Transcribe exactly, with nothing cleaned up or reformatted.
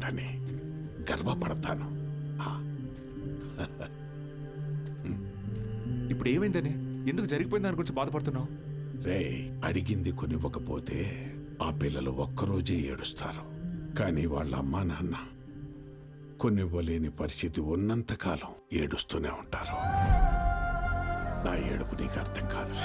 కొడుకునయ్యానని గర్వపడతాను. ఇప్పుడు ఏమైందని, ఎందుకు జరిగిపోయింది దాని గురించి బాధపడుతున్నావు? రే, అడిగింది కొనివ్వకపోతే ఆ పిల్లలు ఒక్కరోజే ఏడుస్తారు. కానీ వాళ్ళ అమ్మా నాన్న కొనివ్వలేని పరిస్థితి ఉన్నంతకాలం ఏడుస్తూనే ఉంటారు. నా ఏడుపు నీకు అర్థం కాదులే.